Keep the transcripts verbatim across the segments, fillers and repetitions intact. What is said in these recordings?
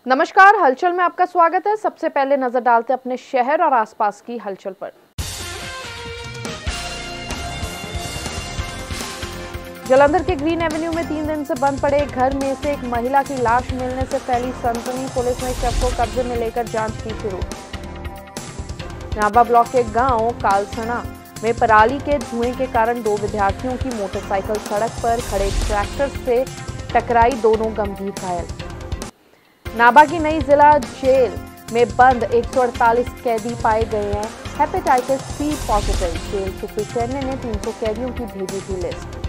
नमस्कार, हलचल में आपका स्वागत है। सबसे पहले नजर डालते हैं अपने शहर और आसपास की हलचल पर। जालंधर के ग्रीन एवेन्यू में तीन दिन से बंद पड़े घर में से एक महिला की लाश मिलने से फैली सनसनी। पुलिस ने शव को कब्जे में लेकर जांच की शुरू। नाभा ब्लॉक के गांव कालसना में पराली के धुएं के कारण दो विद्यार्थियों की मोटरसाइकिल सड़क पर खड़े ट्रैक्टर से टकराई, दोनों गंभीर घायल। नाभा की नई जिला जेल में बंद एक सौ अड़तालीस कैदी पाए गए हैं hepatitis C positive. Jail superintendent ने तीन सौ कैदियों की भेजी थी लिस्ट।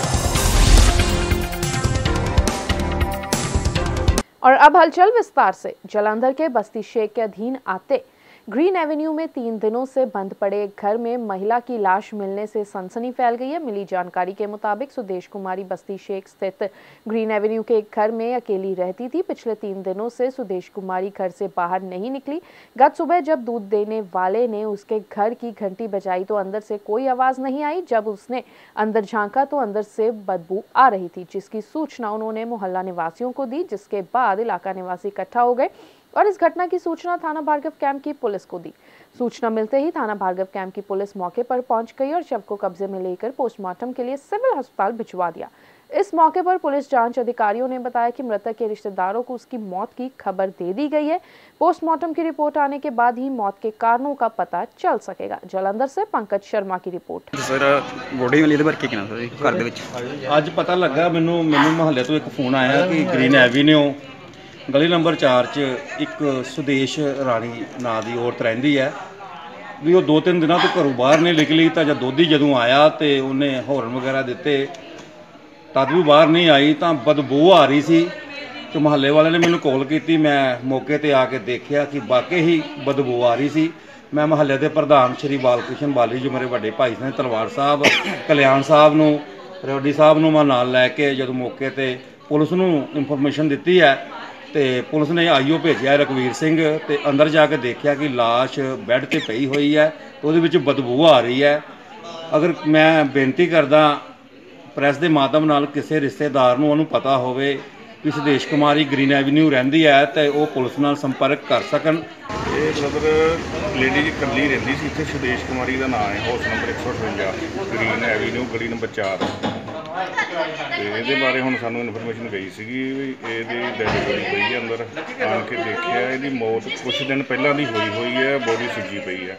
और अब हलचल विस्तार से। जालंधर के बस्ती शेख के अधीन आते ग्रीन एवेन्यू में तीन दिनों से बंद पड़े एक घर में महिला की लाश मिलने से सनसनी फैल गई है। मिली जानकारी के मुताबिक सुदेश कुमारी बस्ती शेख स्थित ग्रीन एवेन्यू के एक घर में अकेली रहती थी। पिछले तीन दिनों से सुदेश कुमारी घर से बाहर नहीं निकली। गत सुबह जब दूध देने वाले ने उसके घर की घंटी बजाई तो अंदर से कोई आवाज नहीं आई। जब उसने अंदर झांका तो अंदर से बदबू आ रही थी, जिसकी सूचना उन्होंने मोहल्ला निवासियों को दी, जिसके बाद इलाका निवासी इकट्ठा हो गए और इस घटना की सूचना थाना भार्गव कैंप की पुलिस को दी। सूचना मिलते ही थाना भार्गव कैंप की पुलिस मौके पर पहुंच गई और शव को कब्जे में लेकर पोस्टमार्टम के लिए सिविल अस्पताल भिजवा दिया। इस मौके पर पुलिस जांच अधिकारियों ने बताया कि मृतक के रिश्तेदारों को उसकी मौत की खबर दे दी गई है। पोस्टमार्टम की रिपोर्ट आने के बाद ही मौत के कारणों का पता चल सकेगा। जालंधर से पंकज शर्मा की रिपोर्ट। सर बॉडी वाली दे वर्क किना सर घर दे विच आज पता लगा मैनू मैनू मोहल्ले तो एक फोन आया कि ग्रीन एवेन्यू गली नंबर चार च एक सुदेश राणी नां दी औरत रहिंदी है भी वो दो तीन दिनों तो घरों बाहर नहीं निकली। तो जब दोधी जदों आया तो उन्हें हॉर्न वगैरह दिते तद भी बाहर नहीं आई तो बदबू आ रही सी। तो मोहल्ले वाले ने मैंने कॉल की, मैं मौके पर आके देखा कि वाकई ही बदबू आ रही सी। मैं मोहल्ले के प्रधान श्री बालकृष्ण बाली जो मेरे बड़े भाई ने तलवार साहब कल्याण साहब नूं रेवडी साहब नूं मैं नाल लैके जो मौके पर पुलिस नूं इंफॉर्मेशन दी है तो पुलिस ने आईओ भेजा रघुवीर सिंह ते अंदर जाके देखा कि लाश बैड ते पई हुई है तो उहदे विच बदबू आ रही है। अगर मैं बेनती करदा प्रैस के माध्यम नाल किसी रिश्तेदार नूं उहनूं पता होवे कि सुदेश कुमारी ग्रीन एवेन्यू रहिंदी है तो वो पुलिस नाल संपर्क कर सकन। ये ब्रदर लेडी जी कल्ली रहिंदी सी, इत्थे सुदेश कुमारी का नाम है, हाउस नंबर एक सौ अठवंजा ग्रीन एवेन्यू गली नंबर चार। तो ये बारे हुण सानूं इन्फॉर्मेशन गई सी भी ये डैड बॉडी पई है अंदर। आण के देखिया ये मौत कुछ दिन पहलां दी होई हुई है, बॉडी सिजी पई है।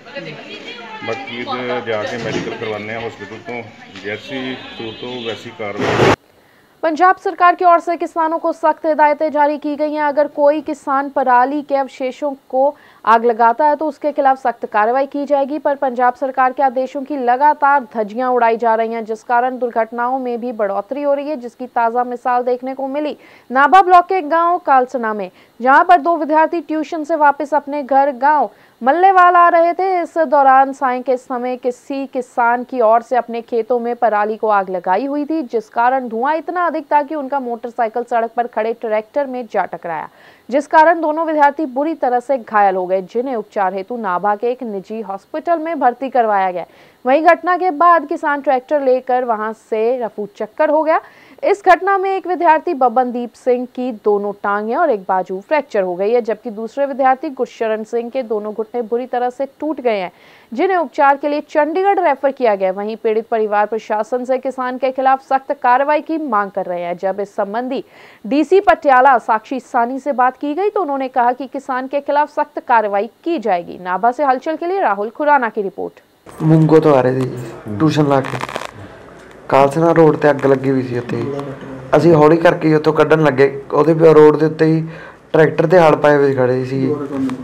बाकी जाके मैडिकल करवाने हॉस्पिटल तो जैसी सूरत हो वैसी कार्रवाई। पंजाब सरकार की ओर से किसानों को सख्त हिदायतें जारी की गई हैं। अगर कोई किसान पराली के अवशेषों को आग लगाता है तो उसके खिलाफ सख्त कार्रवाई की जाएगी। पर पंजाब सरकार के आदेशों की लगातार धज्जियां उड़ाई जा रही हैं, जिस कारण दुर्घटनाओं में भी बढ़ोतरी हो रही है, जिसकी ताज़ा मिसाल देखने को मिली नाभा ब्लॉक के गांव कालसना में, जहां पर दो विद्यार्थी ट्यूशन से वापस अपने घर गाँव मल्लेवाल आ रहे थे। इस दौरान सायं के समय किसी किसान की ओर से अपने खेतों में पराली को आग लगाई हुई थी, जिस कारण धुआं इतना अधिक था कि उनका मोटरसाइकिल सड़क पर खड़े ट्रैक्टर में जा टकराया, जिस कारण दोनों विद्यार्थी बुरी तरह से घायल हो गए, जिन्हें उपचार हेतु नाभा के एक निजी हॉस्पिटल में भर्ती करवाया गया। वहीं घटना के बाद किसान ट्रैक्टर लेकर वहां से रफू चक्कर हो गया। इस घटना में एक विद्यार्थी बबनदीप सिंह की दोनों टांगें और एक बाजू फ्रैक्चर हो गई है, जबकि दूसरे विद्यार्थी गुरशरण सिंह के दोनों घुटने बुरी तरह से टूट गए हैं, जिन्हें उपचार के लिए चंडीगढ़ रेफर किया गया। वहीं पीड़ित परिवार प्रशासन से किसान के खिलाफ सख्त कार्रवाई की मांग कर रहे हैं। जब इस संबंधी डीसी पटियाला साक्षी सानी से बात की गई तो उन्होंने कहा कि किसान के खिलाफ सख्त कार्रवाई की जाएगी। नाभा से हलचल के लिए राहुल खुराना की रिपोर्ट। मुंगो तो आ रहे थे ट्यूशन ला के कालसना रोड ते अग लगी हुई सी। उत्ते असीं हौली करके उत्तों कड्ढण लगे, उहदे रोड दे उत्ते ही ट्रैक्टर ते हल पाए हुए खड़े सीगे।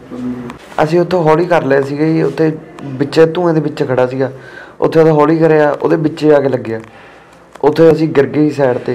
असीं उत्तों हौली कर लिया सीगा जी, उत्ते विच धुएं दे विच खड़ा सीगा, उत्थे उहदा हौली करिया, उहदे विचे आके लग्गिया, उत्थे असीं गिर गए साइड ते।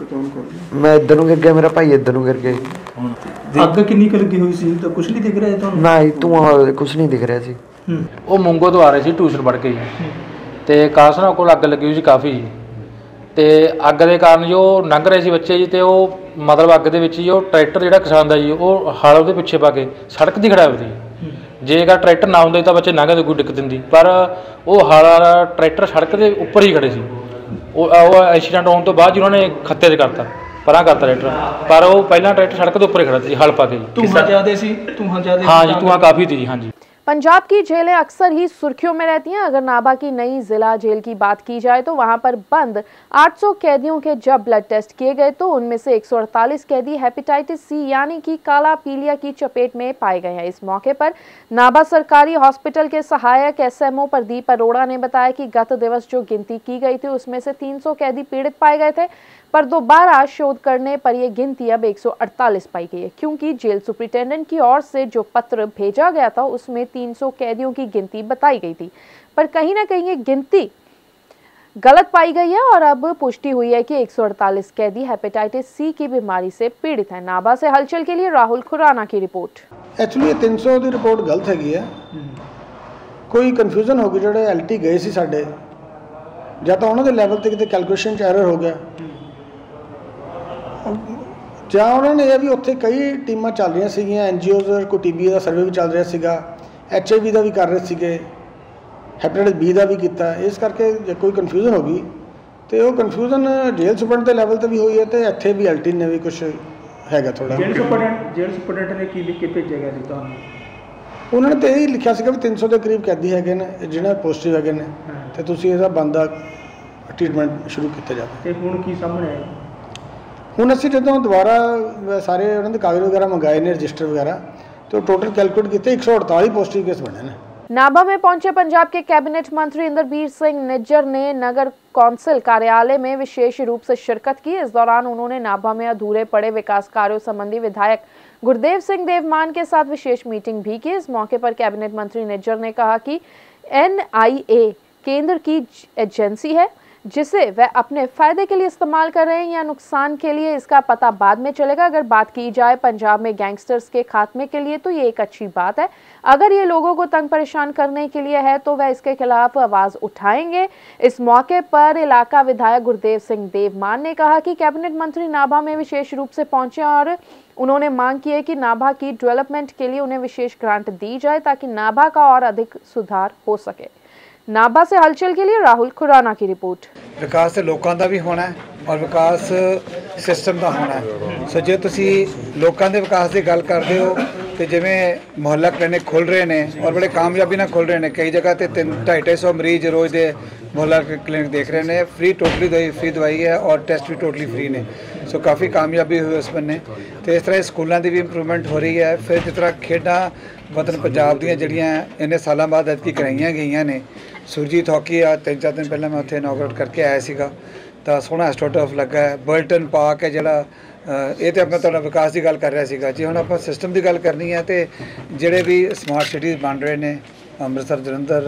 मैं इधर नूं गिर गया, मेरा भाई इधर नूं गिर गया। अग किन्नी क लगी हुई सी तां कुछ नहीं दिख रहा तुहानूं? ना ही धुआं कुछ नहीं दिख रहा सी। ਉਹ ਮੂੰਗੋ ਤੋਂ ਆ ਰਹੇ ਸੀ ਟਿਊਸ਼ਨ ਪੜ੍ਹ ਕੇ ਜੀ, ਤੇ ਕਾਲਸਨਾ ਕੋਲ ਅੱਗ ਲੱਗੀ ਹੋਈ ਸੀ ਕਾਫੀ ਜੀ। ਤੇ ਅੱਗ ਦੇ ਕਾਰਨ ਜੋ ਲੰਘ ਰਹੇ ਸੀ ਬੱਚੇ ਜੀ, ਤੇ ਉਹ ਮਤਲਬ ਅੱਗ ਦੇ ਵਿੱਚ ਜੀ ਉਹ ਟਰੈਕਟਰ ਜਿਹੜਾ ਕਿਸਾਨ ਦਾ ਜੀ ਉਹ ਹਲ ਉਹਦੇ ਪਿੱਛੇ ਪਾ ਕੇ ਸੜਕ 'ਤੇ ਖੜਾ ਹੋਇਆ ਸੀ। ਜੇਕਰ ਟਰੈਕਟਰ ਨਾ ਹੁੰਦਾ ਤਾਂ ਬੱਚੇ ਲੰਘਦੇ ਕੋਈ ਦਿੱਕਤ ਨਹੀਂ, ਪਰ ਉਹ ਹਲ ਟਰੈਕਟਰ ਸੜਕ ਦੇ ਉੱਪਰ ਹੀ ਖੜੇ ਸੀ। ਉਹ ਉਹ ਐਕਸੀਡੈਂਟ ਹੋਣ ਤੋਂ ਬਾਅਦ ਜੀ ਉਹਨਾਂ ਨੇ ਖੱਤੇ 'ਤੇ ਕਰਤਾ। ਪਰਾਂ ਕਰਤਾ ਟਰੈਕਟਰ, ਪਰ ਉਹ ਪਹਿਲਾਂ ਟਰੈਕਟਰ ਸੜਕ ਦੇ ਉੱਪਰ ਹੀ ਖੜਾ ਸੀ ਹਲ ਪਾ ਕੇ ਜੀ। ਧੂੰਆਂ ਜ਼ਿਆਦੇ ਸੀ ਧੂੰਆਂ ਜ਼ਿਆਦੇ हाँ जी, धुआं काफ़ी थी जी। हाँ जी। पंजाब की जेलें अक्सर ही सुर्खियों में रहती हैं। अगर नाभा की नई जिला जेल की बात की जाए तो वहां पर बंद आठ सौ कैदियों के जब ब्लड टेस्ट किए गए तो उनमें से एक सौ अड़तालीस कैदी हेपेटाइटिस सी यानी कि काला पीलिया की चपेट में पाए गए हैं। इस मौके पर नाभा सरकारी हॉस्पिटल के सहायक एसएमओ प्रदीप अरोड़ा ने बताया कि गत दिवस जो गिनती की गई थी उसमें से तीन सौ कैदी पीड़ित पाए गए थे, पर दोबारा शोध करने पर यह गिनती अब एक सौ अड़तालीस पाई गई है, क्योंकि जेल सुपरिटेंडेंट की ओर से जो पत्र भेजा गया था उसमें तीन सौ कैदियों की गिनती बताई गई थी, पर कहीं ना कहीं ये गिनती गलत पाई गई है और अब पुष्टि हुई है कि एक सौ अड़तालीस कैदी हेपेटाइटिस सी की बीमारी से पीड़ित हैं। नाभा से हलचल के लिए राहुल खुराना की रिपोर्ट। एक्चुअली तीन सौ की रिपोर्ट गलत हैगी है, कोई कन्फ्यूजन हो गई जो एल टी गए सी साडे ਜਾਂ ਤਾਂ ਉਹਨਾਂ ਦੇ ਲੈਵਲ ਤੇ ਕਿਤੇ ਕੈਲਕੂਲੇਸ਼ਨ 'ਚ ਐਰਰ ਹੋ ਗਿਆ ਜਾਂ ਉਹਨਾਂ ਨੇ ਇਹ ਵੀ ਉੱਥੇ ਕਈ ਟੀਮਾਂ ਚੱਲ ਰਹੀਆਂ ਸੀਗੀਆਂ ਐਨ ਜੀ ਓਜ਼ ਕੋਈ ਟੀ ਬੀ ਦਾ ਸਰਵੇ ਵੀ ਚੱਲ ਰਿਹਾ ਸੀਗਾ ਐਚ ਆਈ ਵੀ ਦਾ ਵੀ ਕਰ ਰਹੇ ਸੀਗੇ ਹੈਪੇਟਾਈਟਸ ਬੀ ਦਾ ਵੀ ਕੀਤਾ ਇਸ ਕਰਕੇ ਜੇ ਕੋਈ ਕਨਫਿਊਜ਼ਨ ਹੋ ਗਈ ਤੇ ਉਹ ਕਨਫਿਊਜ਼ਨ ਜੇਲ੍ਹ ਸੁਪਰਡੈਂਟ ਦੇ ਲੈਵਲ ਤੇ ਵੀ ਹੋਈ ਹੈ ਤੇ ਇੱਥੇ ਵੀ ਐਲ ਟੀ ਨੇ ਵੀ ਕੁਝ ਹੈਗਾ ਥੋੜਾ ਜੇਲ੍ਹ ਸੁਪਰਡੈਂਟ ਜੇਲ੍ਹ ਸੁਪਰਡੈਂਟ ਨੇ ਕੀ ਲਿਖ ਕੇ ਭੇਜਿਆ ਗਿਆ ਸੀ ਤੁਹਾਨੂੰ ਉਹਨਾਂ ਨੇ ਤਾਂ ਇਹ ਲਿਖਿਆ ਸੀਗਾ ਵੀ ਤਿੰਨ ਸੌ ਦੇ ਕਰੀਬ ਕੈਦੀ ਹੈਗੇ ਨੇ ਜਿਹਨਾਂ ਪੋਜ਼ਿਟਿਵ ਹੈਗੇ ਨੇ ਤੇ ਤੁਸੀਂ ਇਹਦਾ ਬੰਦਾ ਟ੍ਰੀਟਮੈਂਟ ਸ਼ੁਰੂ ਕੀਤਾ ਜਾਵੇ ਤੇ ਹੁਣ ਕੀ ਸਾਹਮਣੇ ਆਇਆ ਹੁਣ ਅਸੀਂ ਜਦੋਂ ਦੁਬਾਰਾ ਸਾਰੇ ਉਹਨਾਂ ਦੇ ਕਾਗਜ਼ ਵਗੈरह ਮੰਗਾਏ ਨੇ ਰਜਿਸਟਰ ਵਗੈरह तो टोटल कैलकुलेट किए एक सौ अड़तालीस पॉजिटिव केस बने ने। नाभा में पहुंचे पंजाब के कैबिनेट मंत्री इंद्रबीर सिंह निज्जर ने नगर कौंसिल कार्यालय में विशेष रूप से शिरकत की। इस दौरान उन्होंने नाभा में अधूरे पड़े विकास कार्यों संबंधी विधायक गुरदेव सिंह देवमान के साथ विशेष मीटिंग भी की। इस मौके पर कैबिनेट मंत्री निज्जर ने कहा कि एन आई ए केंद्र की एजेंसी है जिसे वह अपने फ़ायदे के लिए इस्तेमाल कर रहे हैं या नुकसान के लिए, इसका पता बाद में चलेगा। अगर बात की जाए पंजाब में गैंगस्टर्स के खात्मे के लिए तो ये एक अच्छी बात है। अगर ये लोगों को तंग परेशान करने के लिए है तो वह इसके खिलाफ आवाज़ उठाएंगे। इस मौके पर इलाका विधायक गुरदेव सिंह देवमान ने कहा कि कैबिनेट मंत्री नाभा में विशेष रूप से पहुंचे और उन्होंने मांग की है कि नाभा की डेवलपमेंट के लिए उन्हें विशेष ग्रांट दी जाए ताकि नाभा का और अधिक सुधार हो सके। नाभा से हलचल के लिए राहुल खुराना की रिपोर्ट। विकास तो लोगों का भी होना है और विकास सिस्टम का होना है। सो जो तुसी लोगों के विकास की गल करते हो तो जिमें मुहल्ला क्लिनिक खुल रहे हैं और बड़े कामयाबी ना खुल रहे हैं, कई जगह तो तीन ढाई ढाई सौ मरीज रोज़ के मुहल्ला क्लिनिक देख रहे हैं, फ्री टोटली दवाई फ्री दवाई है और टेस्ट भी टोटली फ्री ने। सो काफ़ी कामयाबी हुई उस बन्ने। तो इस तरह स्कूलों की भी इंप्रूवमेंट हो रही है। फिर जिस तरह खेडा वतन पंजाब दी जड़ियाँ इन्ने सालों बाद अदकी कराइया गई ने। सुरजीत हॉकी आ तीन चार दिन पहले मैं उत्थे इनॉग्रेट करके आया सीगा, तो सोहना एस्ट्रोटर्फ लगा है। बर्टन पार्क है जिहड़ा ये तो मैं तुहाडा विकास की गल कर रहा सीगा। जे हुण आपां सिस्टम की गल करनी है तो जिहड़े भी स्मार्ट सिटीज़ बन रहे हैं अमृतसर जलंधर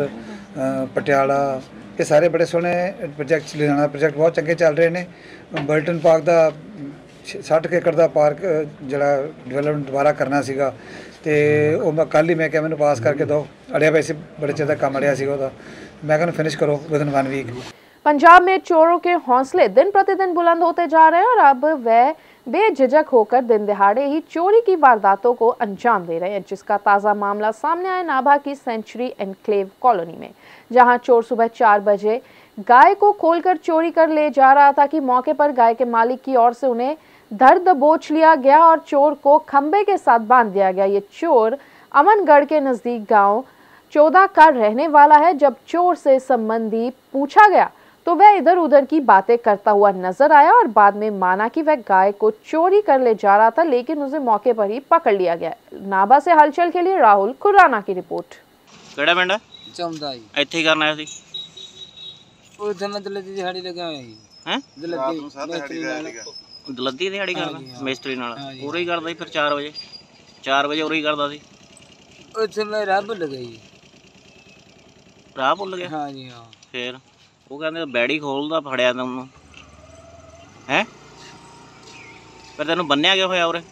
पटियाला ये सारे बड़े सोहने प्रोजैक्ट लुधियाना प्रोजैक्ट बहुत चंगे चल रहे हैं। बर्टन पार्क का सठ एकड़ का पार्क जिहड़ा डिवेलपमेंट दोबारा करना सीगा तो वो मैं कल ही मैं क्या मैंने पास करके दो अड़िया वैसे बड़े चिर का काम अड़िया सीगा मैं कहना फिनिश करो with in one week. Punjab में चोरों के हौसले दिन प्रतिदिन बुलंद होते जा रहे हैं और अब वह बेझिझक होकर दिन दिहाड़े ही चोरी की वारदातों को अंजाम दे रहे हैं, जिसका ताज़ा मामला सामने आया नाभा की सेंचुरी एनक्लेव कॉलोनी में, जहां चोर सुबह चार बजे गाय को खोलकर चोरी कर ले जा रहा था कि मौके पर गाय के मालिक की ओर से उन्हें धर दबोच लिया गया और चोर को खंबे के साथ बांध दिया गया। ये चोर अमनगढ़ के नज़दीक गांव चौदह का रहने वाला है। जब चोर से संबंधी पूछा गया तो वह इधर उधर की बातें करता हुआ नजर आया और बाद में माना कि वह गाय को चोरी कर ले जा रहा था, लेकिन उसे मौके पर ही पकड़ लिया गया। नाभा से हलचल के लिए राहुल खुराना की रिपोर्ट। ਕਿਹੜਾ ਪਿੰਡ ਹੈ ਚੌਂਦਾ ਜੀ ਇੱਥੇ ਹੀ ਕਰਨ ਆਇਆ ਸੀ ਉਹ ਜਮਤ ਦਲਦੀ ਦਿਹਾੜੀ ਲਗਾ ਹੋਇਆ ਜੀ ਹੈ ਦਲਦੀ ਮਿਸਤਰੀ ਨਾਲ ਦਲਦੀ ਦਿਹਾੜੀ ਕਰਦਾ ਮਿਸਤਰੀ ਨਾਲ ਉਰੇ ਹੀ ਕਰਦਾ ਸੀ ਫਿਰ ਚਾਰ ਵਜੇ ਚਾਰ ਵਜੇ ਉਰੇ ਹੀ ਕਰਦਾ ਸੀ ਉੱਥੇ ਮੈਂ ਰਾਹ ਭੁੱਲ ਗਿਆ ਜੀ ਰਾਹ ਭੁੱਲ ਗਿਆ ਹਾਂ ਜੀ ਹਾਂ ਫਿਰ ਉਹ ਕਹਿੰਦੇ ਬੈੜੀ ਖੋਲਦਾ ਫੜਿਆ ਤਾਂ ਉਹਨੂੰ ਹੈ ਫਿਰ ਤੈਨੂੰ ਬੰਨਿਆ ਗਿਆ ਹੋਇਆ ਉਰੇ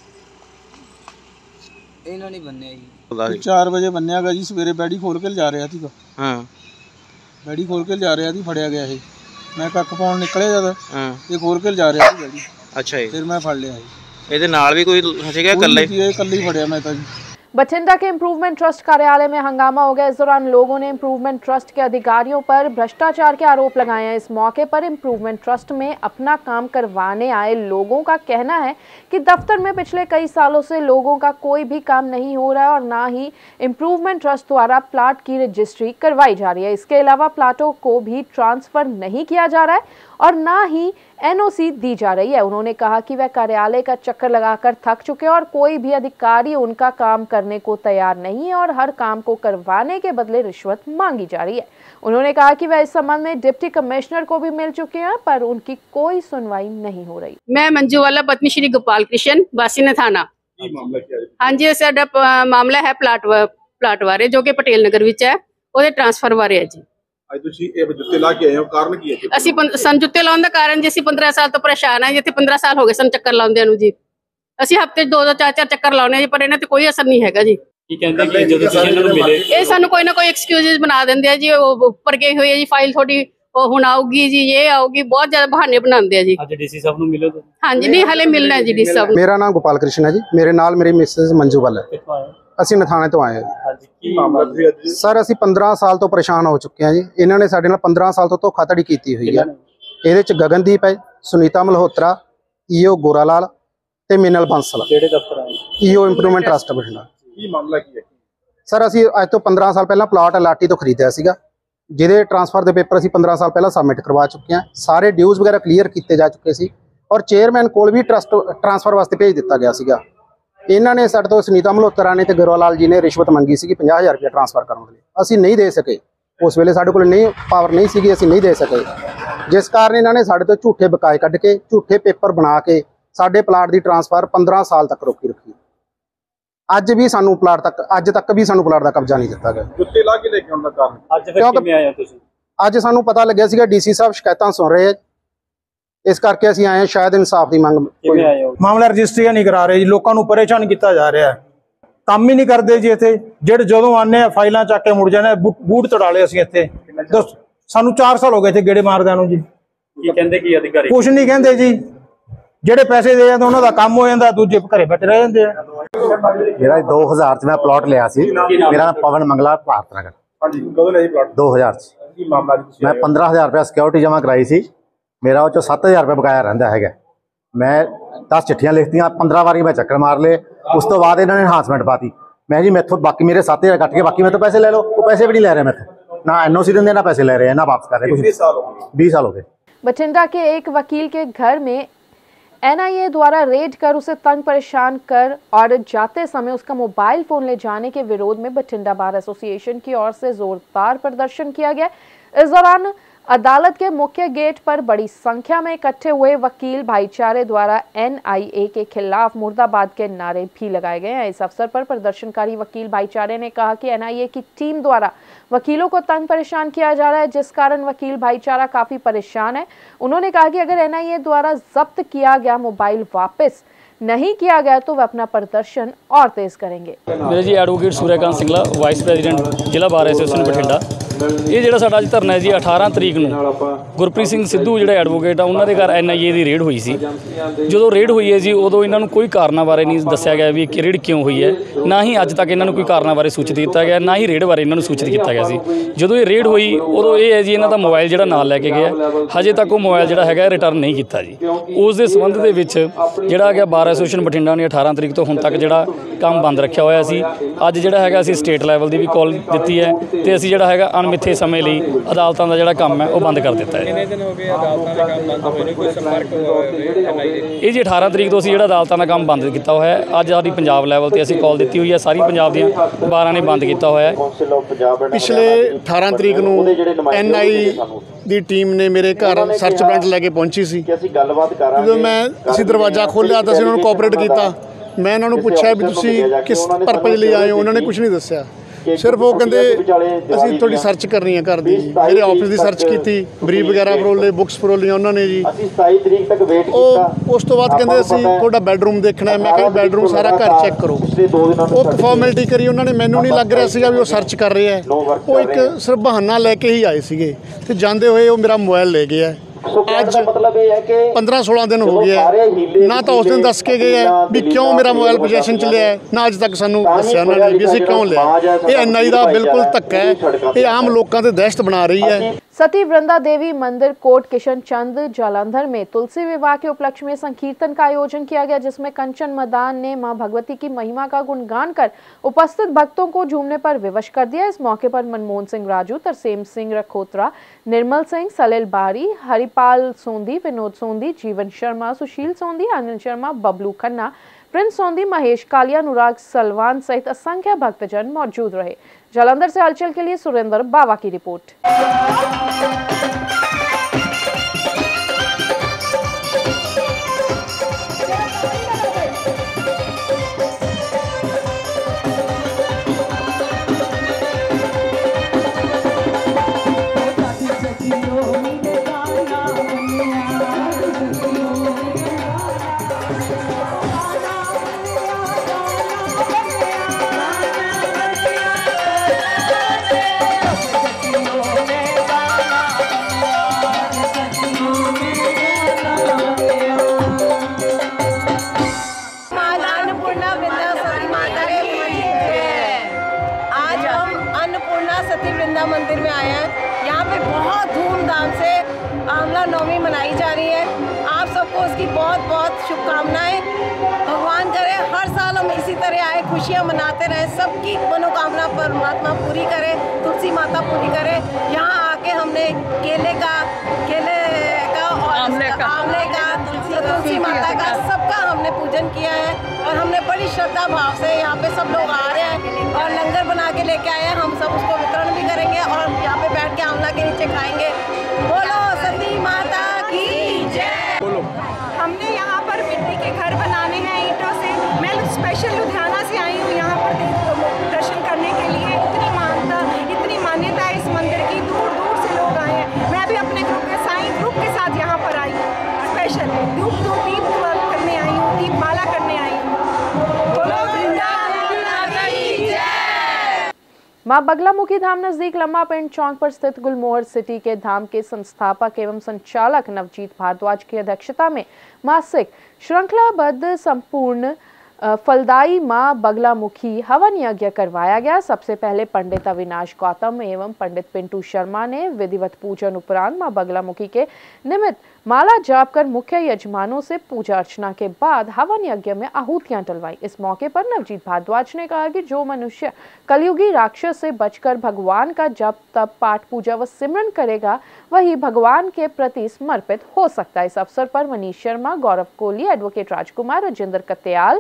ਇਹਨਾਂ ਨਹੀਂ ਬੰਨਿਆ ਜੀ चार बजे बनया गया जी सवेरे बैडी खोल के जा रहा था। हाँ बैडी खोल के जा रहा थी फड़िया गया है मैं कख पाउन निकले जद ये खोल के जा रहा थी बैडी। अच्छा जी फिर मैं फड़ लिया जी ਇਹਦੇ ਨਾਲ ਵੀ ਕੋਈ ਸੀਗਾ ਇਕੱਲਾ ਹੀ ਇਕੱਲਾ ਹੀ ਫੜਿਆ ਮੈਂ ਤਾਂ ਜੀ। बठिंडा के इम्प्रूवमेंट ट्रस्ट कार्यालय में हंगामा हो गया। इस दौरान लोगों ने इम्प्रूवमेंट ट्रस्ट के अधिकारियों पर भ्रष्टाचार के आरोप लगाए हैं। इस मौके पर इम्प्रूवमेंट ट्रस्ट में अपना काम करवाने आए लोगों का कहना है कि दफ्तर में पिछले कई सालों से लोगों का कोई भी काम नहीं हो रहा है और ना ही इम्प्रूवमेंट ट्रस्ट द्वारा प्लाट की रजिस्ट्री करवाई जा रही है। इसके अलावा प्लाटों को भी ट्रांसफर नहीं किया जा रहा है और ना ही एनओसी दी जा रही है। उन्होंने कहा कि वह कार्यालय का चक्कर लगाकर थक चुके हैं और कोई भी अधिकारी उनका काम करने को तैयार नहीं है और हर काम को करवाने के बदले रिश्वत मांगी जा रही है। उन्होंने कहा कि वह इस संबंध में डिप्टी कमिश्नर को भी मिल चुके हैं पर उनकी कोई सुनवाई नहीं हो रही। मैं मंजू वाला पत्नी श्री गोपाल कृष्ण वासी ने थाना। हाँ जी, साडा मामला है प्लाट प्लाट बारे जो कि पटेल नगर विच है, ਉਹਦੇ ट्रांसफर बारे है जी। ਅੱਜ ਤੁਸੀਂ ਇਹ ਜੁੱਤੇ ਲਾ ਕੇ ਆਏ ਹੋ, ਕਾਰਨ ਕੀ ਹੈ? ਅਸੀਂ ਸਨ ਜੁੱਤੇ ਲਾਉਣ ਦਾ ਕਾਰਨ ਜੀ ਅਸੀਂ ਪੰਦਰਾਂ ਸਾਲ ਤੋਂ ਪਰੇਸ਼ਾਨ ਆ। ਜਿੱਥੇ ਪੰਦਰਾਂ ਸਾਲ ਹੋ ਗਏ ਸਨ ਚੱਕਰ ਲਾਉਂਦਿਆਂ ਨੂੰ ਜੀ। ਅਸੀਂ ਹਫਤੇ ਦੋ ਦੋ ਚਾਰ ਚਾਰ ਚੱਕਰ ਲਾਉਣੇ ਜੀ, ਪਰ ਇਹਨਾਂ ਤੇ ਕੋਈ ਅਸਰ ਨਹੀਂ ਹੈਗਾ ਜੀ। ਕੀ ਕਹਿੰਦੇ ਕਿ ਜਦੋਂ ਤੁਸੀਂ ਇਹਨਾਂ ਨੂੰ ਮਿਲੇ ਇਹ ਸਾਨੂੰ ਕੋਈ ਨਾ ਕੋਈ ਐਕਸਕਿਊਜ਼ਸ ਬਣਾ ਦਿੰਦੇ ਆ ਜੀ। ਉਹ ਉੱਪਰ ਗਏ ਹੋਏ ਆ ਜੀ, ਫਾਈਲ ਤੁਹਾਡੀ ਉਹ ਹੁਣ ਆਊਗੀ ਜੀ, ਇਹ ਆਊਗੀ, ਬਹੁਤ ਜ਼ਿਆਦਾ ਬਹਾਨੇ ਬਣਾਉਂਦੇ ਆ ਜੀ। ਅੱਜ ਡੀਸੀ ਸਾਹਿਬ ਨੂੰ ਮਿਲੇ? ਹਾਂਜੀ, ਨਹੀਂ ਹਲੇ ਮਿਲਣਾ ਜੀ ਡੀਸੀ ਸਾਹਿਬ ਨੂੰ। ਮੇਰਾ ਨਾਮ ਗੋਪਾਲ ਕ੍ਰਿਸ਼ਨ ਹੈ ਜੀ, ਮੇਰੇ ਨਾਲ ਮੇਰੀ ਮਿਸਿਸ ਮੰਜੂ ਵੱਲ ਹੈ। ਅਸੀਂ ਨਥਾਣੇ ਤੋਂ ਆਏ ਹਾਂ ਜੀ। ਸਰ ਅਸੀਂ ਪੰਦਰਾਂ ਸਾਲ ਤੋਂ ਪਰੇਸ਼ਾਨ ਹੋ ਚੁੱਕੇ ਹਾਂ ਜੀ। ਇਹਨਾਂ ਨੇ ਸਾਡੇ ਨਾਲ ਪੰਦਰਾਂ ਸਾਲ ਤੋਂ ਧੋਖਾਧੜੀ ਕੀਤੀ ਹੋਈ ਹੈ। ਇਹਦੇ ਚ ਗਗਨਦੀਪ ਹੈ, ਸੁਨੀਤਾ ਮਲਹੋਤਰਾ, ਈਓ ਗੋਰਾ ਲਾਲ ਤੇ ਮਿਨਲ ਬੰਸਲ। ਕਿਹੜੇ ਦਫ਼ਤਰ ਆਏ? EO improvement trust Bathinda. ਕੀ ਮਾਮਲਾ ਕੀ ਹੈ? ਸਰ ਅਸੀਂ ਅੱਜ ਤੋਂ ਪੰਦਰਾਂ ਸਾਲ ਪਹਿਲਾਂ ਪਲਾਟ ਅਲਾਟੀ ਤੋਂ ਖਰੀਦਿਆ ਸੀਗਾ, ਜਿਹਦੇ ਟ੍ਰਾਂਸਫਰ ਦੇ ਪੇਪਰ ਅਸੀਂ ਪੰਦਰਾਂ ਸਾਲ ਪਹਿਲਾਂ ਸਬਮਿਟ ਕਰਵਾ ਚੁੱਕੇ ਹਾਂ। ਸਾਰੇ ਡਿਊਜ਼ ਵਗੈਰਾ ਕਲੀਅਰ ਕੀਤੇ ਜਾ ਚੁੱਕੇ ਸੀ ਔਰ ਚੇਅਰਮੈਨ ਕੋਲ ਵੀ ਟਰਸਟ ਟ੍ਰਾਂਸਫਰ ਵਾਸਤੇ ਭੇਜ ਦਿੱਤਾ ਗਿਆ ਸੀਗਾ। ਇਹਨਾਂ ਨੇ ਸਾਡੇ ਤੋਂ ਸੁਨੀਤਾ ਮਲਹੋਤਰਾ ਨੇ ਤੇ ਗਰੋਵਾਲ ਲਾਲ ਜੀ ਨੇ ਰਿਸ਼ਵਤ ਮੰਗੀ ਸੀਗੀ ਪੰਜਾਹ ਹਜ਼ਾਰ ਰੁਪਏ ਟ੍ਰਾਂਸਫਰ ਕਰਨ ਲਈ। ਅਸੀਂ ਨਹੀਂ ਦੇ ਸਕੇ, ਉਸ ਵੇਲੇ ਸਾਡੇ ਕੋਲ ਨਹੀਂ ਪਾਵਰ ਨਹੀਂ ਸੀਗੀ, ਅਸੀਂ ਨਹੀਂ ਦੇ ਸਕੇ, ਜਿਸ ਕਾਰਨ ਇਹਨਾਂ ਨੇ ਸਾਡੇ ਤੋਂ ਝੂਠੇ ਬਕਾਏ ਕੱਢ ਕੇ ਝੂਠੇ ਪੇਪਰ ਬਣਾ ਕੇ ਸਾਡੇ ਪਲਾਟ ਦੀ ਟ੍ਰਾਂਸਫਰ ਪੰਦਰਾਂ ਸਾਲ ਤੱਕ ਰੋਕੀ ਰੱਖੀ। ਅੱਜ ਵੀ ਸਾਨੂੰ ਪਲਾਟ ਤੱਕ ਅੱਜ ਤੱਕ ਵੀ ਸਾਨੂੰ ਪਲਾਟ ਦਾ ਕਬਜ਼ਾ ਨਹੀਂ ਦਿੱਤਾ ਗਿਆ। ਜੁੱਤੇ ਲਾ ਕੇ ਲੈ ਕੇ ਆਉਣ ਦਾ ਕਾਰਨ? ਅੱਜ ਫਿਰ ਕਿਵੇਂ ਆਏ ਹੋ ਤੁਸੀਂ? ਅੱਜ ਸਾਨੂੰ ਪਤਾ ਲੱਗਿਆ ਸੀਗਾ ਡੀਸੀ ਸਾਹਿਬ ਸ਼ਿਕਾਇਤਾਂ ਸੁਣ ਰਹੇ, ਇਸ ਕਰਕੇ ਅਸੀਂ ਆਏ ਹਾਂ। ਸ਼ਾਇਦ ਇਨਸਾਫ ਦੀ ਮੰਗ। ਕਿਵੇਂ ਆਏ ਹੋ? ਮਾਮਲਾ ਰਜਿਸਟਰੀਆਂ ਨਹੀਂ ਕਰਾ ਰਹੇ ਜੀ, ਲੋਕਾਂ ਨੂੰ ਪਰੇਸ਼ਾਨ ਕੀਤਾ ਜਾ ਰਿਹਾ ਹੈ। ਕੰਮ ਹੀ ਨਹੀਂ ਕਰਦੇ ਜੀ ਇੱਥੇ। ਜਿਹੜੇ ਜਦੋਂ ਆਨੇ ਆ ਫਾਈਲਾਂ ਚੱਕ ਕੇ ਮੁੜ ਜਾਂਦੇ, ਬੂਟ ਤੜਾ ਲਏ ਅਸੀਂ ਇੱਥੇ। ਸਾਨੂੰ ਚਾਰ ਸਾਲ ਹੋ ਗਏ ਇੱਥੇ ਗੇੜੇ ਮਾਰਦਿਆਂ ਨੂੰ ਜੀ। ਕੀ ਕਹਿੰਦੇ ਕੀ ਅਧਿਕਾਰੀ? ਕੁਛ ਨਹੀਂ ਕਹਿੰਦੇ ਜੀ। ਜਿਹੜੇ ਪੈਸੇ ਦੇ ਜਾਂਦੇ ਉਹਨਾਂ ਦਾ ਕੰਮ ਹੋ ਜਾਂਦਾ, ਦੂਜੇ ਘਰੇ ਬੈਠੇ ਰਹਿ ਜਾਂਦੇ ਆ। ਮੇਰਾ ਦੋ ਹਜ਼ਾਰ ਚ ਮੈਂ ਪਲਾਟ ਲਿਆ ਸੀ। ਮੇਰਾ ਨਾਮ ਪਵਨ ਮੰਗਲਾ, ਭਾਰਤ ਨਗਰ। ਹਾਂਜੀ, ਕਦੋਂ ਲਿਆ ਸੀ ਪਲਾਟ? ਦੋ ਹਜ਼ਾਰ ਚ। ਕੀ ਮਾਮਲਾ? ਮੈਂ ਪੰਦਰਾਂ ਹਜ਼ਾਰ ਰੁਪਏ ਸਿਕਿਉਰਿਟੀ ਜਮ੍ਹਾਂ ਕਰਾਈ ਸੀ। ਮੇਰਾ ਉਹ ਚੋਂ ਸੱਤ ਹਜ਼ਾਰ ਰੁਪਏ ਬਕਾਇਆ ਰਹਿੰਦਾ ਹੈਗਾ। ਮੈਂ ਦਸ ਚਿੱਠੀਆਂ ਲਿਖਤੀਆਂ, ਪੰਦਰਾਂ ਵਾਰੀ ਮੈਂ ਚੱਕਰ ਮਾਰ ਲਏ। ਉਸ ਤੋਂ ਬਾਅਦ ਇਹਨਾਂ ਨੇ ਐਨਹਾਂਸਮੈਂਟ ਪਾਤੀ। ਮੈਂ ਜੀ ਮੈਥੋਂ ਬਾਕੀ ਮੇਰੇ ਸੱਤ ਹਜ਼ਾਰ ਕੱਟ ਕੇ ਬਾਕੀ ਮੇਰੇ ਤੋਂ ਪੈਸੇ ਲੈ ਲਓ। ਉਹ ਪੈਸੇ ਵੀ नहीं ले रहे मैंने, ना एनओसी देंगे ना पैसे ले रहे हैं ना वापस कर रहे हैं। बीस साल हो गए बीस साल हो गए। बठिंडा के एक वकील के घर में एनआईए द्वारा रेड कर उसे तंग परेशान कर और जाते समय उसका मोबाइल फोन ले जाने के विरोध में बठिंडा बार एसोसिएशन की ओर से जोरदार प्रदर्शन किया गया। इस दौरान अदालत के मुख्य गेट पर बड़ी संख्या में इकट्ठे हुए वकील भाईचारे द्वारा एनआईए के खिलाफ मुर्दाबाद के नारे भी लगाए गए हैं। इस अवसर पर प्रदर्शनकारी वकील भाईचारे ने कहा कि एनआईए की टीम द्वारा वकीलों को तंग परेशान किया जा रहा है, जिस कारण वकील भाईचारा काफी परेशान है। उन्होंने कहा कि अगर एनआईए द्वारा जब्त किया गया मोबाइल वापस नहीं किया गया तो वह अपना प्रदर्शन और तेज करेंगे। मेरे जी advocate Suryakant Singla, vice president ਜ਼ਿਲ੍ਹਾ ਬਾਰ ਐਸੋਸੀਏਸ਼ਨ ਬਠਿੰਡਾ। ਇਹ ਜਿਹੜਾ ਸਾਡਾ ਅੱਜ ਧਰਨਾ ਹੈ ਜੀ ਅਠਾਰਾਂ ਤਰੀਕ ਨੂੰ ਗੁਰਪ੍ਰੀਤ ਸਿੰਘ ਸਿੱਧੂ ਜਿਹੜੇ ਐਡਵੋਕੇਟ ਆ ਉਹਨਾਂ ਦੇ ਘਰ ਐਨਆਈਏ ਦੀ ਰੇਡ ਹੋਈ ਸੀ। ਜਦੋਂ ਰੇਡ ਹੋਈ ਹੈ ਜੀ ਉਦੋਂ ਇਹਨਾਂ ਨੂੰ ਕੋਈ ਕਾਰਨਾਂ ਬਾਰੇ ਨਹੀਂ ਦੱਸਿਆ ਗਿਆ ਵੀ ਕਿ ਰੇਡ ਕਿਉਂ ਹੋਈ ਹੈ, ਨਾ ਹੀ ਅੱਜ ਤੱਕ ਇਹਨਾਂ ਨੂੰ ਕੋਈ ਕਾਰਨਾਂ ਬਾਰੇ ਸੂਚਿਤ ਕੀਤਾ ਗਿਆ, ਨਾ ਹੀ ਰੇਡ ਬਾਰੇ ਇਹਨਾਂ ਨੂੰ ਸੂਚਿਤ ਕੀਤਾ ਗਿਆ ਸੀ। ਜਦੋਂ ਇਹ ਰੇਡ ਹੋਈ ਉਦੋਂ ਇਹ ਹੈ ਜੀ ਇਹਨਾਂ ਦਾ ਮੋਬਾਈਲ ਜਿਹੜਾ ਨਾਲ ਲੈ ਕੇ ਗਿਆ, ਹਜੇ ਤੱਕ ਉਹ ਮੋਬਾਈਲ ਜਿਹੜਾ ਹੈਗਾ ਰਿਟਰਨ ਨਹੀਂ ਕੀਤਾ ਜੀ। ਉਸ ਦੇ ਸੰਬੰਧ ਦੇ ਵਿੱਚ ਜਿਹੜਾ ਹੈਗਾ ਬਾਰ ਐਸੋਸੀਏਸ਼ਨ ਬਠਿੰਡਾ ਨੇ ਅਠਾਰਾਂ ਤਰੀਕ ਤੋਂ ਹੁਣ ਤੱਕ ਜਿਹੜਾ ਕੰਮ ਬੰਦ ਰੱਖਿਆ ਹੋਇਆ ਸੀ। ਅੱਜ ਜਿਹੜਾ ਹੈਗਾ ਅਸੀਂ ਸਟੇਟ ਲੈਵਲ ਦੀ ਵੀ ਕਾਲ ਦਿੱਤੀ ਹੈ ਤੇ ਅਸੀਂ ਜਿਹੜਾ ਹੈਗਾ ਅਣਮਿੱਥੇ ਸਮੇਂ ਲਈ ਅਦਾਲਤਾਂ ਦਾ ਜਿਹੜਾ ਕੰਮ ਹੈ ਉਹ ਬੰਦ ਕਰ ਦਿੱਤਾ ਹੈ। ਕਿੰਨੇ ਦਿਨ ਹੋ ਗਏ ਅਦਾਲਤਾਂ ਦਾ ਕੰਮ ਬੰਦ ਹੋਏ ਨੂੰ, ਕੋਈ ਸੰਪਰਕ ਇਹ ਜੀ ਅਠਾਰਾਂ ਤਰੀਕ ਤੋਂ ਅਸੀਂ ਜਿਹੜਾ ਅਦਾਲਤਾਂ ਦਾ ਕੰਮ ਬੰਦ ਕੀਤਾ ਹੋਇਆ ਹੈ। ਅੱਜ ਸਾਡੀ ਪੰਜਾਬ ਲੈਵਲ ਤੇ ਅਸੀਂ ਕਾਲ ਦਿੱਤੀ ਹੋਈ ਹੈ, ਸਾਰੀ ਪੰਜਾਬ ਦੀਆਂ ਬਾਰਾਂ ਨੇ ਬੰਦ ਕੀਤਾ ਹੋਇਆ ਹੈ। ਪਿਛਲੇ ਅਠਾਰਾਂ ਤਰੀਕ ਨੂੰ ਐਨਆਈ ਦੀ ਟੀਮ ਨੇ ਮੇਰੇ ਘਰ ਸਰਚ ਵਾਰੰਟ ਲੈ ਕੇ ਪਹੁੰਚੀ ਸੀ। ਜਦੋਂ ਮੈਂ ਅਸੀਂ ਦਰਵਾਜ਼ਾ ਖੋਲ੍ਹਿਆ ਤਾਂ ਅਸੀਂ ਉਹਨਾਂ ਨੂੰ ਕੋਆਪਰੇਟ ਕੀਤਾ। ਮੈਂ ਇਹਨਾਂ ਨੂੰ ਪੁੱਛਿਆ ਵੀ ਤੁਸੀਂ ਕਿਸ ਪਰਪਸ ਲਈ ਆਏ ਹੋ, ਉਹਨਾਂ ਨੇ ਕੁਝ ਨਹੀਂ ਦੱਸਿਆ। ਸਿਰਫ ਉਹ ਕਹਿੰਦੇ ਅਸੀਂ ਤੁਹਾਡੀ ਸਰਚ ਕਰਨੀ ਹੈ ਘਰ ਦੀ। ਮੇਰੇ ਆਫਿਸ ਦੀ ਸਰਚ ਕੀਤੀ, ਬਰੀਫ ਵਗੈਰਾ ਫਰੋਲੇ, ਬੁੱਕਸ ਫਰੋਲੀਆਂ ਉਹਨਾਂ ਨੇ ਜੀ। ਉਹ ਉਸ ਤੋਂ ਬਾਅਦ ਕਹਿੰਦੇ ਅਸੀਂ ਤੁਹਾਡਾ ਬੈਡਰੂਮ ਦੇਖਣਾ। ਮੈਂ ਕਿਹਾ ਬੈਡਰੂਮ ਸਾਰਾ ਘਰ ਚੈੱਕ ਕਰੋ। ਉਹ ਇੱਕ ਫਾਰਮੈਲਿਟੀ ਕਰੀ ਉਹਨਾਂ ਨੇ। ਮੈਨੂੰ ਨਹੀਂ ਲੱਗ ਰਿਹਾ ਸੀਗਾ ਵੀ ਉਹ ਸਰਚ ਕਰ ਰਹੇ ਹੈ। ਉਹ ਇੱਕ ਸਿਰਫ ਬਹਾਨਾ ਲੈ ਕੇ ਹੀ ਆਏ ਸੀਗੇ ਤੇ ਜਾਂਦੇ ਹੋਏ ਉਹ ਮੇਰਾ ਮੋਬਾਈਲ ਲੈ ਗਏ ਹੈ। ਅੱਜ ਪੰਦਰਾਂ ਸੋਲਾਂ ਦਿਨ ਹੋ ਗਏ ਹੈ ਨਾ ਤਾਂ ਉਸ ਦਿਨ ਦੱਸ ਕੇ ਗਏ ਹੈ ਵੀ ਕਿਉਂ ਮੇਰਾ ਮੋਬਾਈਲ ਪੋਜੈਸ਼ਨ 'ਚ ਲਿਆ ਹੈ, ਨਾ ਅੱਜ ਤੱਕ ਸਾਨੂੰ ਦੱਸਿਆ ਉਹਨਾਂ ਨੇ ਵੀ ਅਸੀਂ ਕਿਉਂ ਲਿਆ। ਇਹ ਐਨ ਆਈ ਦਾ ਬਿਲकुल ਧੱਕਾ ਹੈ, ਇਹ आम लोगों के दहशत बना रही है। सती वृंदा देवी मंदिर कोट किशन चंद जालंधर में तुलसी विवाह के उपलक्ष्य में संकीर्तन का आयोजन किया गया, जिसमें कंचन मदान ने मां भगवती की महिमा का गुणगान कर उपस्थित भक्तों को झूमने पर विवश कर दिया। इस मौके पर मनमोहन सिंह राजू, तरसेम सिंह रखोत्रा, निर्मल सिंह, सलिल बारी, हरिपाल सोंधी, विनोद सोंधी, जीवन शर्मा, सुशील सोंधी, अनिल शर्मा, बबलू खन्ना, प्रिंस सोंधी, महेश कालिया, अनुराग सलवान सहित असंख्य भक्तजन मौजूद रहे। जालंधर से हलचल के लिए सुरेंद्र बावा की रिपोर्ट। सती वृंदा मंदिर में आए हैं। यहाँ पे बहुत धूमधाम से आंवला नवमी मनाई जा रही है। आप सबको उसकी बहुत बहुत शुभकामनाएं। भगवान करे हर साल हम इसी तरह आए, खुशियाँ मनाते रहें, सबकी मनोकामना परमात्मा पूरी करे, तुलसी माता पूरी करे। यहाँ आके हमने केले का केले का और आंवले का, आंवले का तुलसी तुलसी माता का सबका हमने पूजन किया है और हमने बड़ी श्रद्धा भाव से यहाँ पे सब लोग आ रहे हैं और लंगर बना के लेके आए हैं। हम सब उसको वितरण भी करेंगे और यहाँ पे बैठ के आंवला के नीचे खाएंगे। बोलो सती माता की जय। बोलो। हमने यहाँ पर मिट्टी के घर बनाने हैं ईंटों से। मैं स्पेशल लुधियाना से आई हूँ यहाँ पर दर्शन करने के लिए। इतनी मान्यता इतनी मान्यता है इस मंदिर की, दूर दूर से लोग आए हैं। मैं भी अपने ग्रुप के साई ग्रुप के साथ यहाँ पर आई हूँ, स्पेशल धूप धूप दीप करने आई हूँ, दीप माला करने आई हूँ। बोलो वृंदावन की जय। मां बगलामुखी धाम नजदीक लम्बा पिंड चौक पर स्थित गुलमोहर सिटी के धाम के संस्थापक एवं संचालक नवजीत भारद्वाज की अध्यक्षता में मासिक श्रृंखलाबद्ध संपूर्ण फलदायी मां बगलामुखी हवन यज्ञ करवाया गया। सबसे पहले पंडित अविनाश गौतम एवं पंडित पिंटू शर्मा ने विधिवत पूजन उपरांत मां बगलामुखी के निमित्त माला जाप कर मुख्य यजमानों से पूजा अर्चना के बाद हवन यज्ञ में आहूतियां डलवाई। इस मौके पर नवजीत भारद्वाज ने कहा कि जो मनुष्य कलयुगी राक्षस से बचकर भगवान का जप तप पाठ पूजा व सिमरन करेगा वही भगवान के प्रति समर्पित हो सकता है। इस अवसर पर मनीष शर्मा, गौरव कोहली, एडवोकेट राजकुमार, राजेंद्र कत्याल,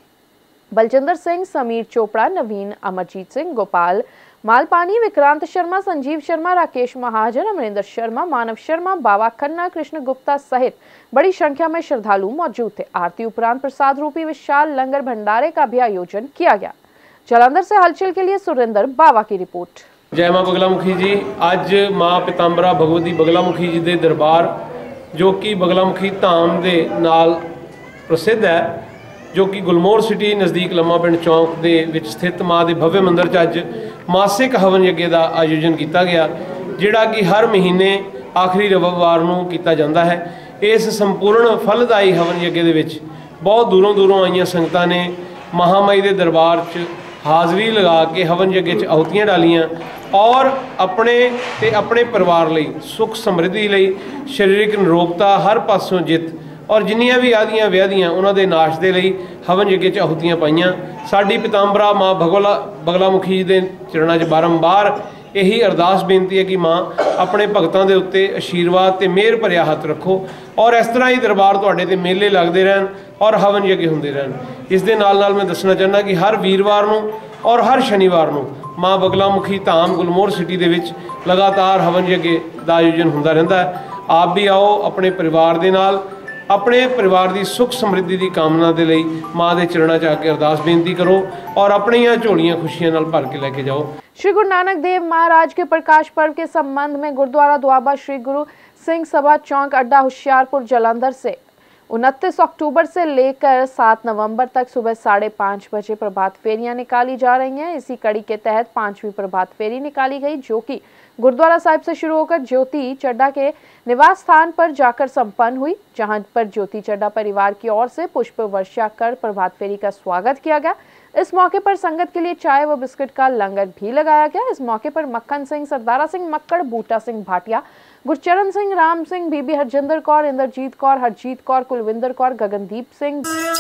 बलजिंदर सिंह, समीर चोपड़ा, नवीन, अमरजीत सिंह, गोपाल मालपानी, विक्रांत शर्मा, संजीव शर्मा, राकेश महाजन, अमरिंदर शर्मा, मानव शर्मा, बाबा खन्ना, कृष्ण गुप्ता सहित बड़ी संख्या में श्रद्धालु मौजूद थे। आरती उपरांत प्रसाद रूपी विशाल लंगर भंडारे का भी आयोजन किया गया। जालंधर से हलचल के लिए सुरेंद्र बावा की रिपोर्ट। जय मां बगलामुखी जी। अज मां पितांबरा भगवती बगलामुखी जी के दरबार जो कि बगलामुखी धाम के नाल प्रसिद्ध है, जो कि गुलमोहर सिटी नज़दीक लम्मा पिंड चौक के विच स्थित मां के भव्य मंदिर च अज मासिक हवन यज्ञ का आयोजन किया गया, जिहड़ा कि हर महीने आखिरी रविवार नूं कीता जाता है। इस संपूर्ण फलदायी हवन यज्ञ दे विच बहुत दूरों दूरों आईयां संगतां ने महामाई के दरबार च हाज़री लगा के हवन यज्ञ च आहुतियां डालियां और अपने ते अपने परिवार लई सुख समृद्धि लई शरीरिक निरोगता हर पासों जित और जिन्नियां भी आदियां व्याधियां उन्होंने नाश के लिए हवन यज्ञ च आहुतियां पाइयां। साडी पितांबरा मां भगवला बगलामुखी जी के चरणों च बारंबार यही अरदास बेनती है कि मां अपने भगतों के उत्ते आशीर्वाद ते मेहर भरिया हथ रखो और इस तरह ही दरबार तुहाडे ते मेले लगते रहन और हवन यज्ञ होंदे रहन। इस दे नाल नाल मैं दसना चाहना कि हर वीरवार नूं और हर शनिवार नूं मां बगलामुखी धाम गुलमोहर सिटी दे विच लगातार हवन यज्ञ का आयोजन होंदा रहिंदा है। आप भी आओ अपने परिवार दे नाल, अपने परिवार की सुख समृद्धि की कामना के लिए माँ के चरणों च आके अरदास बेनती करो और अपनियां झोलियां खुशियां नाल भर के लेके जाओ। श्री गुरु नानक देव महाराज के प्रकाश पर्व के संबंध में गुरुद्वारा दुआबा श्री गुरु सिंह सभा चौक अड्डा होशियारपुर जालंधर से उनतीस अक्टूबर से लेकर सात नवंबर तक सुबह साढ़े पाँच बजे प्रभात फेरियां निकाली जा रही हैं। इसी कड़ी के तहत पांचवी प्रभात फेरी निकाली गई, जो कि गुरुद्वारा साहिब से शुरू होकर ज्योति चड्ढा के निवास स्थान पर जाकर संपन्न हुई, जहां पर ज्योति चड्ढा परिवार की ओर से पुष्प वर्षा कर प्रभात फेरी का स्वागत किया गया। इस मौके पर संगत के लिए चाय व बिस्किट का लंगर भी लगाया गया। इस मौके पर मक्खन सिंह, सरदारा सिंह मक्कड़, बूटा सिंह भाटिया, गुरचरण सिंह, राम सिंह, बीबी हरजिंदर कौर, इंद्रजीत कौर, हरजीत कौर, कुलविंदर कौर, गगनदीप सिंह,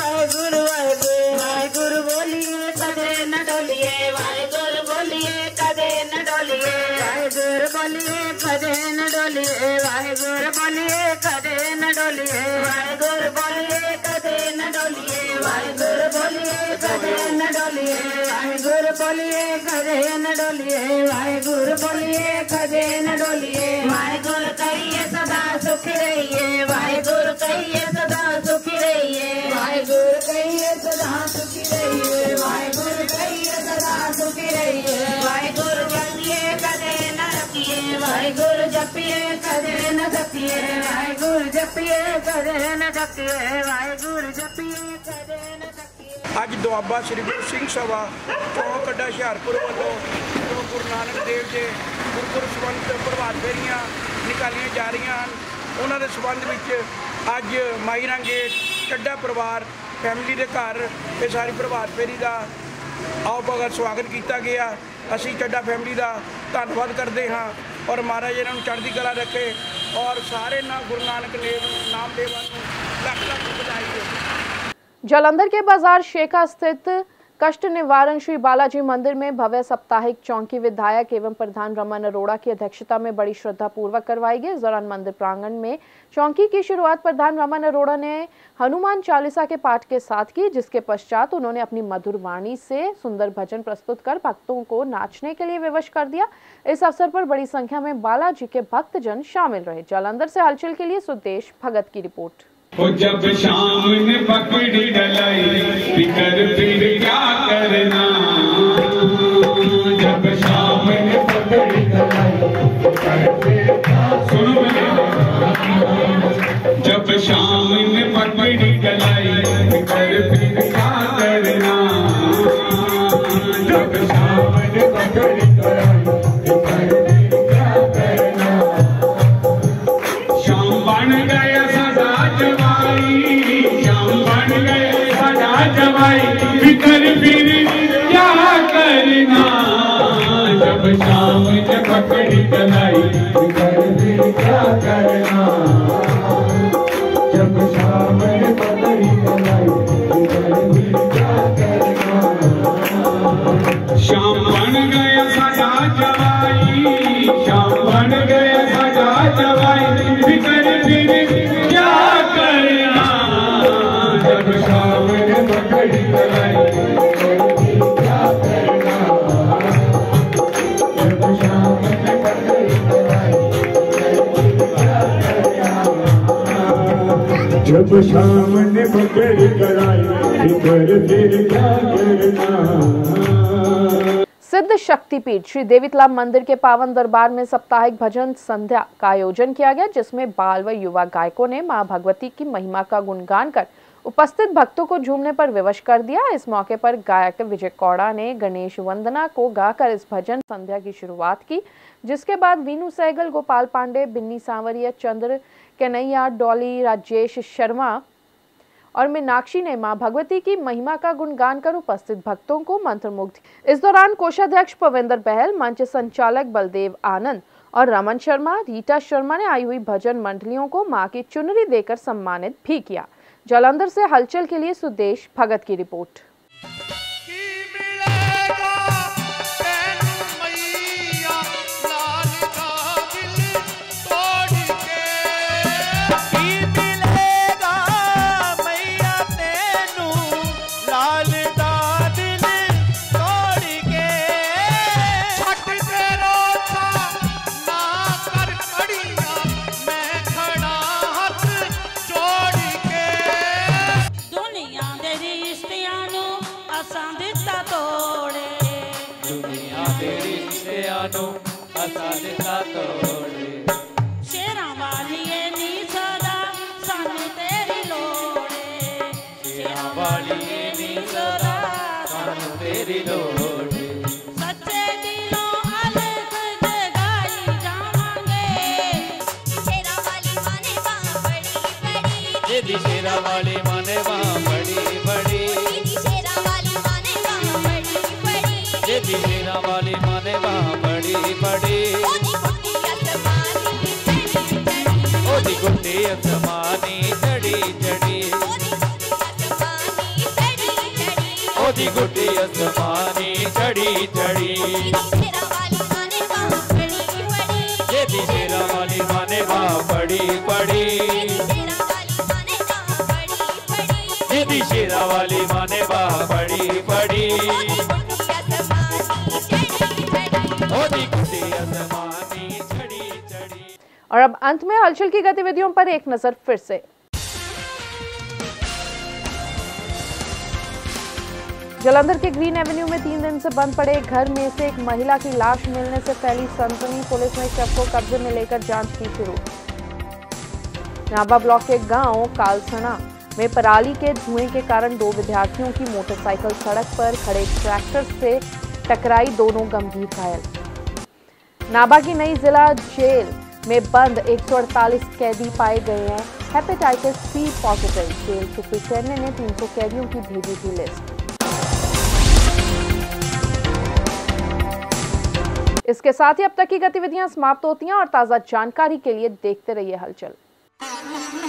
वाहेगुरु बोलिए कदे न डोलिए, वाहेगुरु बोलिए कदे न डोलिए, वाहेगुरु कहिए सदा सुखी रहिए, वाहेगुरु कहिए सदा सुखी रहिए, वाहेगुरु कहिए सदा सुखी रहिए, वाहेगुरु कहिए सदा सुखी रहिए, वाहेगुरु जपिए कदे न रखिए, वाहेगुरु जपिए कदे न रखिए, वाहेगुरु जपिए कदे न रखिए, वाहेगुरु जपिए कदे न ਅੱਜ ਦੁਆਬਾ ਸ੍ਰੀ ਗੁਰੂ ਸਿੰਘ ਸਭਾ ਚੌਂਕ ਅੱਡਾ ਹੁਸ਼ਿਆਰਪੁਰ ਵੱਲੋਂ ਜੋ ਗੁਰੂ ਨਾਨਕ ਦੇਵ ਜੀ ਗੁਰਪੁਰਬ ਸੰਬੰਧਿਤ ਪ੍ਰਭਾਤ ਫੇਰੀਆਂ ਨਿਕਾਲੀਆਂ ਜਾ ਰਹੀਆਂ ਹਨ, ਉਹਨਾਂ ਦੇ ਸੰਬੰਧ ਵਿੱਚ ਅੱਜ ਮਾਈ ਰਾਂਗੇ ਚੱਡਾ ਪਰਿਵਾਰ ਫੈਮਿਲੀ ਦੇ ਘਰ ਇਹ ਸਾਰੀ ਪ੍ਰਭਾਤ ਫੇਰੀ ਦਾ ਆਓ ਭਗਤ ਸਵਾਗਤ ਕੀਤਾ ਗਿਆ। ਅਸੀਂ ਚੱਡਾ ਫੈਮਿਲੀ ਦਾ ਧੰਨਵਾਦ ਕਰਦੇ ਹਾਂ ਔਰ ਮਹਾਰਾਜ ਇਹਨਾਂ ਨੂੰ ਚੜ੍ਹਦੀ ਕਲਾ ਰੱਖੇ ਔਰ ਸਾਰੇ ਨਾ ਗੁਰੂ ਨਾਨਕ ਦੇਵ ਨਾਮ ਦੇਵਾਂ ਨੂੰ ਲੱਖ ਲੱਖ ਵਧਾਈ ਦੇ। जालंधर के बाजार शेखा स्थित कष्ट निवारण श्री बालाजी मंदिर में भव्य साप्ताहिक चौकी विधायक एवं प्रधान रमन अरोड़ा की अध्यक्षता में बड़ी श्रद्धा पूर्वक करवाई गई। इस दौरान मंदिर प्रांगण में चौकी की शुरुआत प्रधान रमन अरोड़ा ने हनुमान चालीसा के पाठ के साथ की, जिसके पश्चात उन्होंने अपनी मधुर वाणी से सुंदर भजन प्रस्तुत कर भक्तों को नाचने के लिए विवश कर दिया। इस अवसर पर बड़ी संख्या में बालाजी के भक्तजन शामिल रहे। जालंधर से हलचल के लिए सुदेश भगत की रिपोर्ट। ओ जब शाम ने पकड़ी डलाई फिकर फिर क्या करना, जब शाम ने पकड़ी डलाई सुनो जब शाम ने पकड़ी डलाई फिकर फिर क्या करना, जब शाम ने पकड़ी डलाई फिकर फिर क्या करना, शाम बन गया सदा जवाई, शाम बन गए सदा जवाई फिकर फिर क्या करना, जब शाम ने पकड़ी कलाई फिकर फिर क्या करना, जब शाम ने पकड़ी कलाई फिकर फिर क्या करना, शाम बन गया सदा जवाई, शाम बन गया सदा जवाई फिकर फिर क्या करना, जब शाम ने पकड़ी कलाई क्या करना, जब शाम ने पकड़ी कलाई क्या करना, जब शाम ने पकड़ी कलाई फिर फिर क्या करना। सिद्ध शक्तिपीठ श्री देवी तालाब मंदिर के पावन दरबार में साप्ताहिक भजन संध्या का आयोजन किया गया, जिसमें बाल व युवा गायकों ने मां भगवती की महिमा का गुणगान कर उपस्थित भक्तों को झूमने पर विवश कर दिया। इस मौके पर गायक विजय कौड़ा ने गणेश वंदना को गाकर इस भजन संध्या की शुरुआत की, जिसके बाद वीनू सहगल, गोपाल पांडे, बिन्नी सांवरिया, चंद्र कन्हैया, डॉली, राजेश शर्मा और मीनाक्षी ने मां भगवती की महिमा का गुणगान कर उपस्थित भक्तों को मंत्रमुग्ध। इस दौरान कोषाध्यक्ष पविंदर बहल, मंच संचालक बलदेव आनंद और रमन शर्मा, रीटा शर्मा ने आई हुई भजन मंडलियों को मां की चुनरी देकर सम्मानित भी किया। जालंधर से हलचल के लिए सुदेश भगत की रिपोर्ट। शेरा वाली नी सदा सानू तेरी लोड़ तेरी लोड़ सच्चे दिलों अलग जगाई जावांगे शेरा वाली माने वहाँ बड़ी बड़ी दीदी शेरा वाली माने वहाँ बड़ी बड़ी दीदी शेरा वाली माने वहाँ बड़ी बड़ी दीदी शेरा वाली माने वहाँ बड़ी बड़ी ओदी गुड्डी असमानी चढ़ी चढ़ी ओदी गुड्डी असमानी चढ़ी चढ़ी ये दी शेरा वाली माने वहाँ बड़ी बड़ी ये दी शेरा वाली माने वहाँ बड़ी बड़ी ओदी गुड्डी असमानी चढ़ी चढ़ी। और अब अंत में हलचल की गतिविधियों पर एक नजर फिर से। जालंधर के ग्रीन एवेन्यू में तीन दिन से बंद पड़े घर में से एक महिला की लाश मिलने से फैली सनसनी। पुलिस ने शव को कब्जे में लेकर जांच की शुरू। नाभा ब्लॉक के गांव कालसना में पराली के धुएं के कारण दो विद्यार्थियों की मोटरसाइकिल सड़क पर खड़े ट्रैक्टर से टकराई, दोनों गंभीर घायल। नाभा की नई जिला जेल में बंद एक सौ अड़तालीस कैदी पाए गए हैं hepatitis C positive. Jail superintendent ने तीन सौ कैदियों की भेजी थी लिस्ट। इसके साथ ही अब तक की गतिविधियां समाप्त होती हैं और ताजा जानकारी के लिए देखते रहिए हलचल।